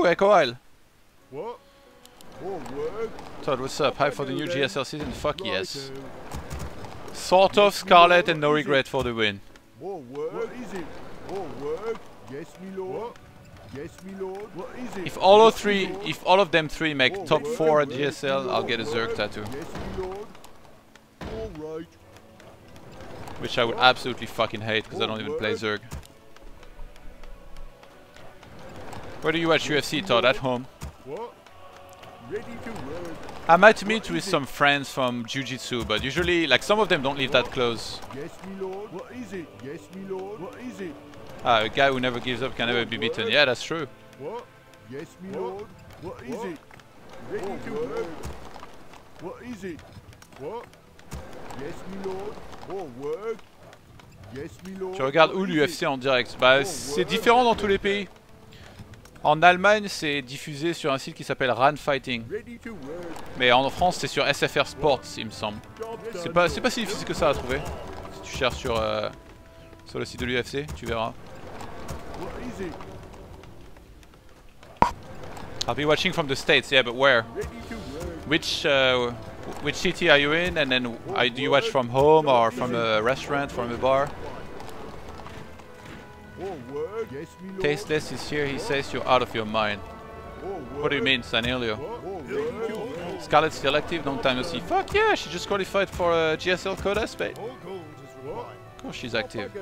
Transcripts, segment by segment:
Woo, Echo Isle. What? More work. Todd, what's up? Hype for the new GSL season? Fuck yes. Sort of Scarlet and no regret for the win. More work. What is it? More work. Yes, me lord. What? Yes, me lord. What is it? If all of them three make top 4 at GSL, I'll get a Zerg tattoo. Yes, me lord. All right. Which I would absolutely fucking hate because I don't even play Zerg. Where do you watch UFC, Todd? At home. What? Ready to work. I might meet with some friends from Jiu-Jitsu, but usually, like, some of them don't live that close. Yes, me lord. What is it? Yes, me lord. What is it? Ah, a guy who never gives up can never be beaten. Yeah, that's true. What? Yes, me lord. What is it? Ready to work. What is it? What? Yes, me lord. More work. Yes, me lord. Tu regardes où l'UFC en direct? Bah, c'est différent dans tous les pays. En Allemagne, c'est diffusé sur un site qui s'appelle Run Fighting. Mais en France, c'est sur SFR Sports, il me semble. C'est pas si difficile que ça à trouver. Si tu cherches sur le site de l'UFC, tu verras. I'll be watching from the States, yeah, but where? Which city are you in? And then do you watch from home or from a restaurant, from a bar? Tasteless is here, he says you're out of your mind. What do you mean, Sanelio? Scarlet's still active, long time no see. Fuck yeah, she just qualified for a GSL Codas, mate. Of course she's active.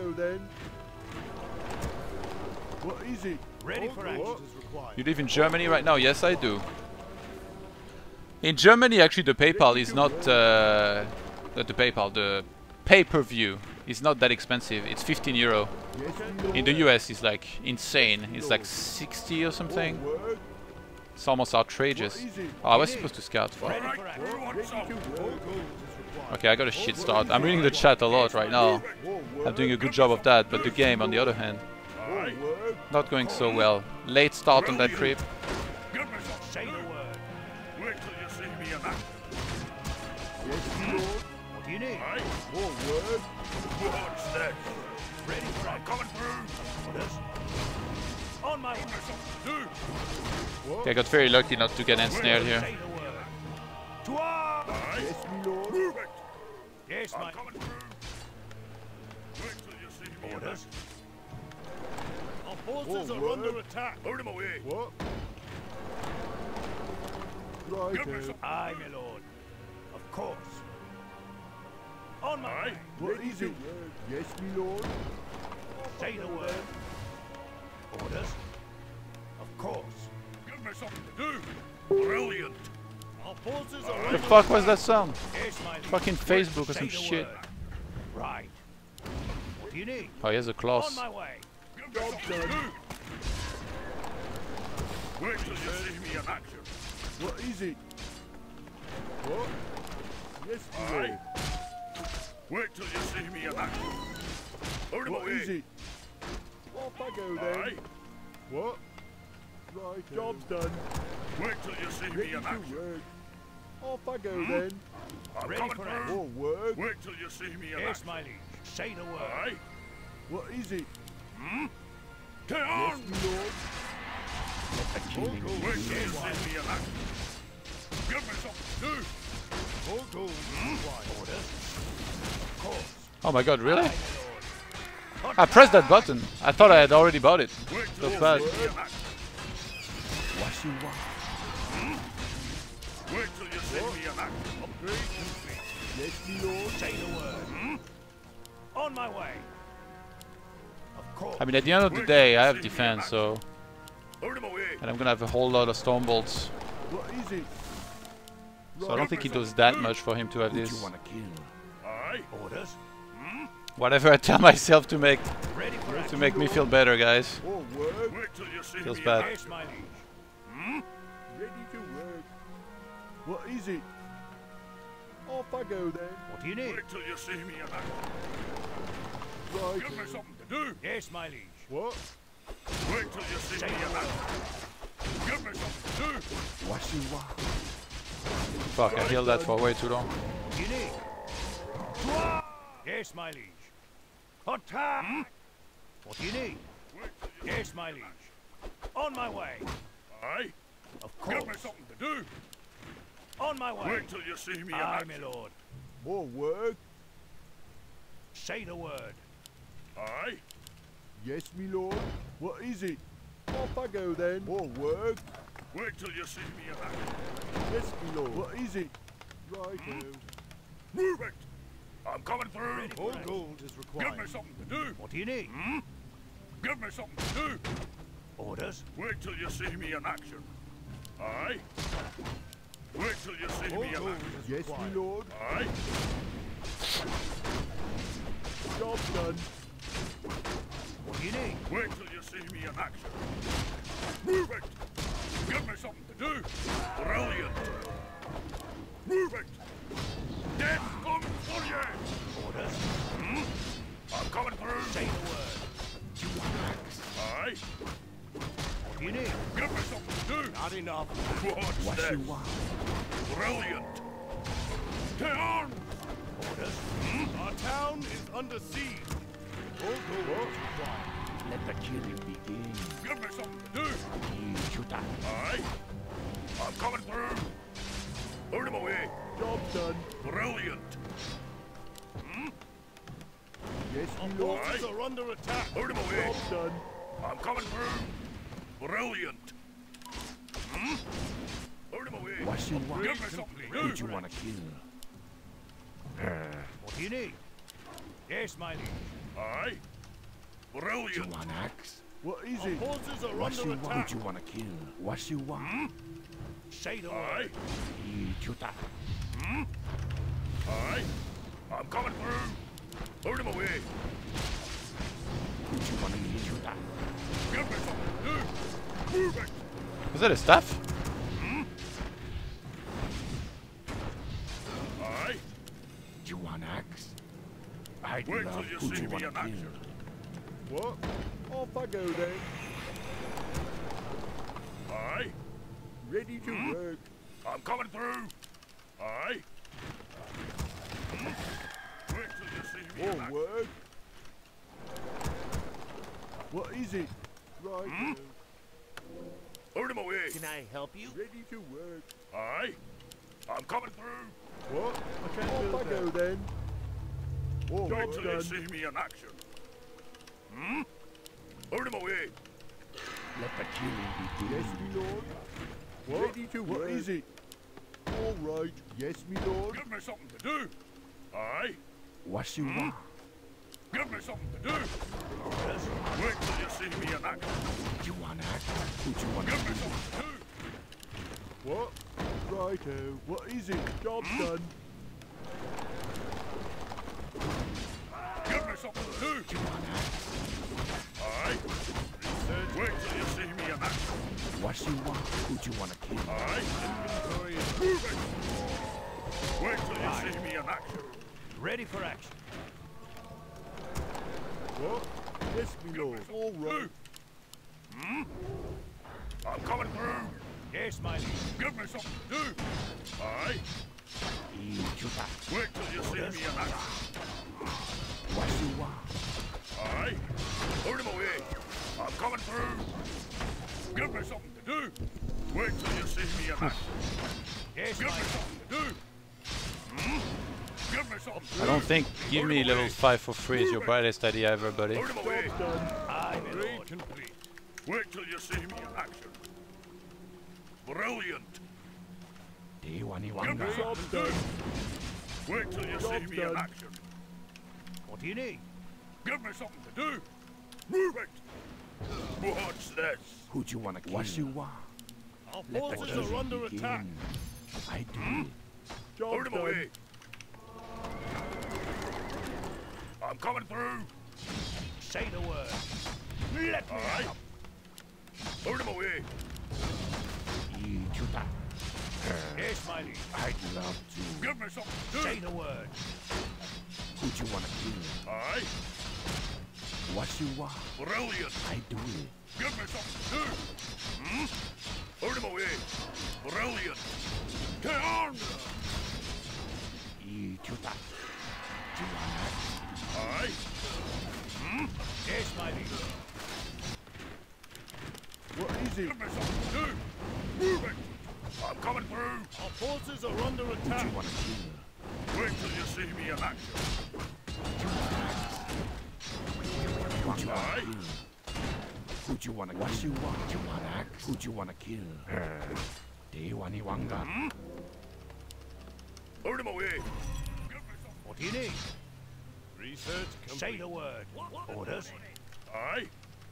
You live in Germany right now? Yes, I do. In Germany, actually, the PayPal is not the pay-per-view is not that expensive. It's 15 euro. In the US, it's like insane. It's like 60 or something. It's almost outrageous. Oh, I was supposed to scout. Okay, I got a shit start. I'm reading the chat a lot right now. I'm doing a good job of that, but the game, on the other hand, not going so well. Late start on that creep. You need more work. What's that? Ready for it. Coming through. Orders. On my way. Okay, I got very lucky not to get ensnared here. Yes, me lord. Move it. Yes, my coming through. Wait till you see me. Orders. Our forces are under attack. Hold them away. What? Right. Aye, my lord. Of course. On my way. What is it? Yes, me lord. Say the word. Orders. Of course. Give me something to do. Brilliant. Our forces are The fuck was that sound? Yes, my lord. Fucking Facebook or some shit. Right. What do you need? Oh, here's a On class. my way. Job done. Wait till you see me in action. What is it? What? Yes, me lord. Wait till you see me in action. Hold him What away. is it? Off I go then. Aye. What? Right. Job's done. Wait till you see Ready me in to action. work. Off I go then. I'm Ready coming for through. More work. Wait till you see me in Yes, action. my liege. Say the word. Aye. What is it? Get Yes, on. me lord. Wait till you see me in action. Give me something to do. Orders. Of course. Oh my god, really? Aye, my lord. I pressed that button. I thought I had already bought it. Wait till So you bad. see me in action. Wait till you see me in action. Upgrade complete. Yes, me lord. Say the word. On my way. Of course. I mean, at the end of the day, I have defense, so... Hold him away. And I'm gonna have a whole lot of storm bolts. What is it? So I don't think it does that much for him to have this. Aye. Orders. Whatever I tell myself to make Ready for action. me feel better, guys. More work. Wait till you see Feels me bad. in action. Yes, my liege. Ready to work. What is it? Off I go then. What do you need? Wait till you see me in action. Right. Give me something to do. Yes, my liege. What? Wait till you see me in action. Give me something to do. Fuck, I healed that for way too long. What do you need? Yes, my liege. Attack! What do you need? Yes, my liege. On my way. Aye. Of course. Give me something to do. On my way. Wait till you see me in action. My lord. More work? Say the word. Aye. Yes, me lord. What is it? Off I go then. More work? Wait till you see me in action. Yes, me lord. What is it? Right now. Move it! I'm coming through. All gold is required. Give me something to do. What do you need? Give me something to do. Orders? Wait till you see me in action. Aye. Wait till you see me in action. Yes, me lord. Aye. Job done. What do you need? Wait till you see me in action. Move it! Give me something to do. Brilliant. Move it! Death comes for you! Orders? I'm coming through. Say the word. Aye. What do you need? Give me something to do. Not enough. What's this? You want? Brilliant. To arms! Orders? Our town is under siege. Let the killing begin. Give me something to do. Aye. I'm coming through. Put him away. Job done. Brilliant. Yes, my lord. forces are under attack. Put him away. Job done. I'm coming through. Brilliant. Put him away. What you want? Give me something to do. Who you want to kill? What do you need? Yes, my liege. Aye. Brilliant. You want axe? What is Our it? forces are What under you attack. want? Who you want to kill? What you want? Say the word. Chuta. Aye. I'm coming through. Put him away. Who you want to kill? Chuta. Give me something to do. Move it. Is that his staff? Aye. You want axe? I'd Wait love till you who see you me want to in kill. action. What? Off I go then. Aye. Ready to work. I'm coming through. Aye. Wait till you see me in More action. work? What is it? Right. Put him away. Can I help you? Ready to work. Aye. I'm coming through. What? I can't Off I go then. More Wait work till you done. see me in action. Put him away. Let the killing begin. Yes, me lord. What? Ready to work. What is it? All right. Yes, me lord. Give me something to do. Aye. What you want? Give me something to do. Wait till you see me in action. You want axe? Who you want to Give me kill? something to do. What? Righto. What is it? Job done. Give me something to do. You want axe? Aye. Wait till you see me in action. What you want? Who you want to kill? Aye. Move it. Wait till you see me in action. Ready for action. What? Yes, me lord. All right. I'm coming through. Yes, my liege. Give me something to do. Aye. Chuta. Wait till you see me in action. What you want? Aye. Put him away. I'm coming through. Give me something to do. Wait till you see me in action. Yes, give me something to do. Give me something to do. I don't think give me level 5 for free is your brightest idea ever, buddy. Put him away. Aye, my lord. Complete. Wait till you see me in action. Brilliant. Do you want Give me something to do. Wait till you see me in action. What do you need? Give me something to do. Move it. What's this? Who you want to kill? What you want? Our Let the forces are killing under begin. attack. I do it. Job Put him done. away. I'm coming through. Say the word. Let me out. Put him away. Chuta. Yes, my liege. I'd love to. Give me something to do. Say the word. Who you want to kill? Aye. What you want? Brilliant. I do it. Give me something to do. Put him away. Brilliant. To arms. Chuta. You want axe? Aye. Yes, my liege. What is it? Give me something to do. Move it! I'm coming through! Our forces are under attack. You wanna kill? Wait till you see me in action. Aye? Who you wanna kill? What you want axe? Who you wanna kill? Dewani Wanga. Hold him away! What do you need? Research complete. Say the word. Orders. Aye?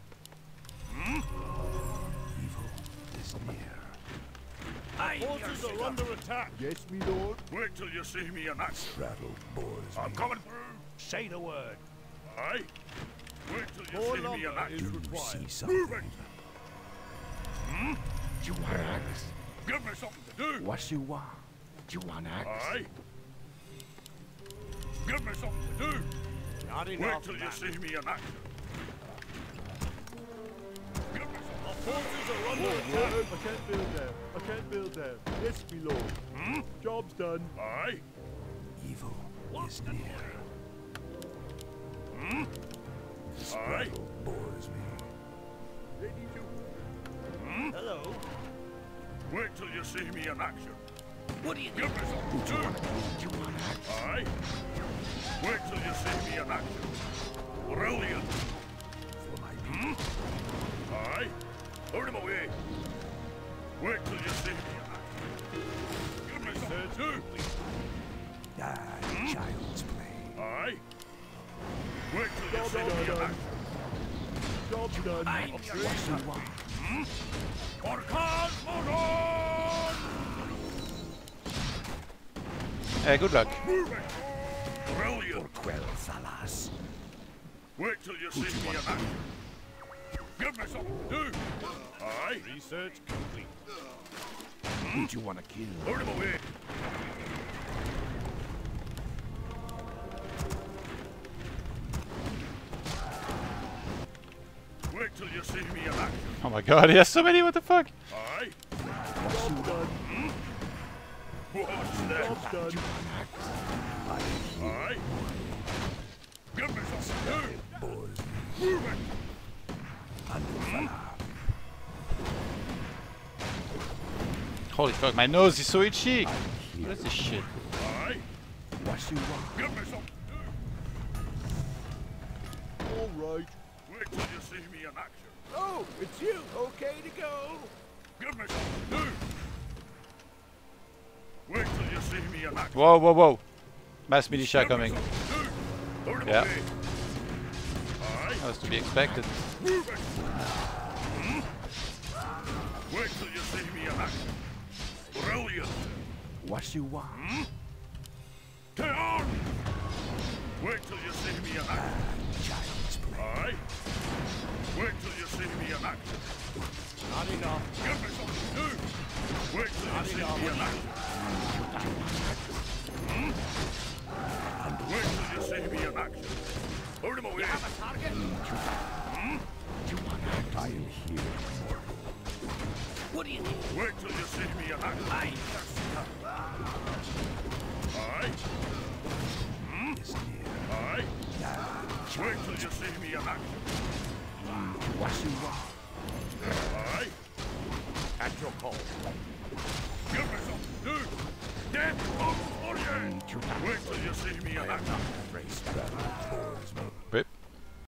Evil is near. Forces are under attack. Yes, me lord. Wait till you see me in action. Rattle boys. I'm coming through! Say the word. Aye? Wait till you More see me in lumber action. is You required. see Move something? it! You want axe? Give me something to do! What you want? You want axe? Aye? Give me something to do! Not Wait enough. till you man. see me in action. Give me Our forces are under attack. I can't build them. I can't build them. Yes, me lord. Job's done. something. Aye? Evil is near. This Aye? rattle bores me. Ready to. Hello. Wait till you see me in action. What do you Give me something to do! You want axe? Aye? Wait till you see me in action. Brilliant! For my people. Aye? Hold him away! Wait till you see me in action. Give me something to do! Die, child's play. Aye? Wait till you Job see me in done. action. Job's done. What you want? Orkan Moron! Hey, good luck. Move it! Brilliant! Quell Salas. Wait till you see me in action. Give me something to do! Aye? Research complete. Who you wanna kill? Hold him away! Wait till you see me in action. Oh my god, he has so many, what the fuck? Aye? Job's done. What's that? Job's done. Aye? Give me something to do! Bores me. Move it! Holy fuck, my nose is so itchy! What is this shit? Aye? What you want? Give me something to do! All right. Wait till you see me in action. Oh, it's you. Okay to go. Give me something to do! Wait till you see me in action. Whoa, whoa, whoa. Mass militia Give me coming. something to do! Hold him Yeah. away! Aye? That was to be expected. Move it! Wait till you see me in action. Brilliant! What you want? Get on! Wait till you see me in action. Child's play. Aye? Wait till you see me in action. Not enough. Give me something to do! Wait till you see me in action. Wait till you see me in action. Hold him away! I am here. Wait till you see me in action. Aye? Is near. Aye? Wait till you see me in action. What you want? Aye? At your call. Give me something to do! Death comes for you! Wait till you see me in action. Race battle bores me.